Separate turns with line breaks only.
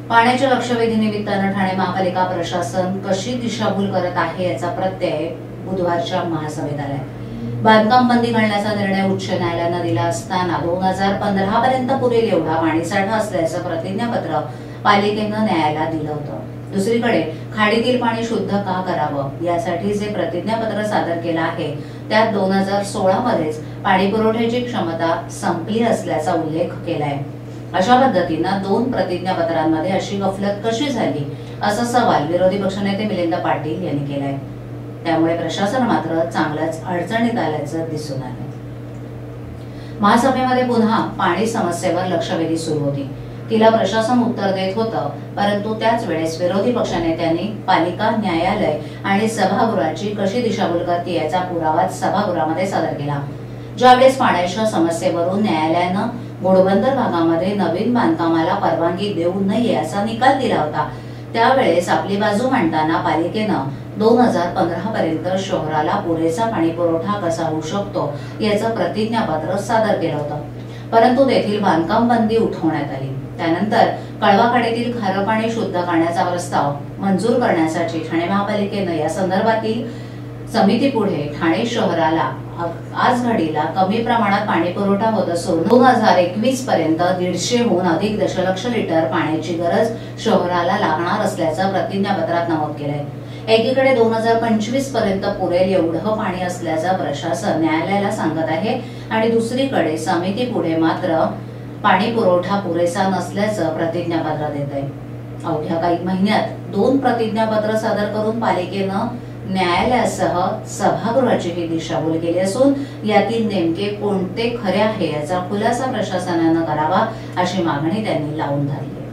पाण्याच्या लक्षवेधीनिमित्तानं ठाणे महापालिका प्रशासन कशी दिशाभूल करत आहे याचा प्रत्यय बुधवारच्या महासभेत आलाय। बांधकाम बंदी घालण्याचा निर्णय उच्च न्यायालयानं दिला असताना 2015 पर्यंत पुरेल एवढा पाणीसाठा असल्याचं प्रतिज्ञापत्र पालिकेनं न्यायालयाला दिलं होतं। दुसरीकडे खाडीतील पाणी शुद्ध का करावं यासाठी जे प्रतिज्ञापत्र सादर केलं आहे त्यात 2016 मध्येच पाणी पुरवठ्याची क्षमता संपली असल्याचा उल्लेख केलाय। अशा पद्धतीनं दोन प्रतिज्ञापत्रांमध्ये अशी गफलत कशी झाली असा सवाल विरोधी पक्षनेते मिलिंद पाटील यांनी केलाय। त्यामुळे प्रशासन मात्र चांगलाच अडचणीत आल्याचं दिसून आलं। महासभेमध्ये पुन्हा पाणी समस्येवर लक्षवेधी सुरू होती। तिला प्रशासन उत्तर देत होतं, परंतु त्याच वेळेस विरोधी पक्षनेत्यांनी पालिका, न्यायालय आणि सभागृहाची कशी दिशाभूल करते याचा पुरावा सभागृहामध्ये सादर केला। ज्यावेळेस पाण्याच्या समस्येवरून न्यायालयानं घोडबंदर भागामध्ये नवीन बांधकामाला परवानगी देऊ नये असा निकाल दिला होता, त्यावेळेस आपली बाजू मांडताना पालिकेनं 2015 पर्यंत शहराला पुरेसा पाणी पुरवठा कसा होऊ शकतो याचं प्रतिज्ञापत्र सादर केलं होतं। परंतु तेथील बांधकाम बंदी उठवण्यात आली। त्यानंतर कळवाखाडीतील खारं पाणी शुद्ध करण्याचा प्रस्ताव मंजूर करण्यासाठी ठाणे महापालिकेनं या संदर्भातील समितीपुढे ठाणे शहराला आज घडीला कमी प्रमाणात पाणी पुरवठा होत असून 2021 पर्यंत 150हून अधिक दशलक्ष लिटर पाण्याची गरज शहराला लागणार असल्याचं प्रतिज्ञापत्रात नमूद केलंय। एकीकडे 2025 पर्यंत पुरेल एवढं पाणी असल्याचं प्रशासन न्यायालयाला सांगत आहे आणि दुसरीकडे समितीपुढे मात्र पाणी पुरवठा पुरेसा नसल्याचं प्रतिज्ञापत्र देत आहे। अवघ्या काही महिन्यात दोन प्रतिज्ञापत्र सादर करून पालिकेनं न्यायालयासह सभागृहाचीही दिशाभूल केली असून यातील नेमके कोणते खरे आहे याचा खुलासा प्रशासनानं करावा अशी मागणी त्यांनी लावून धरली।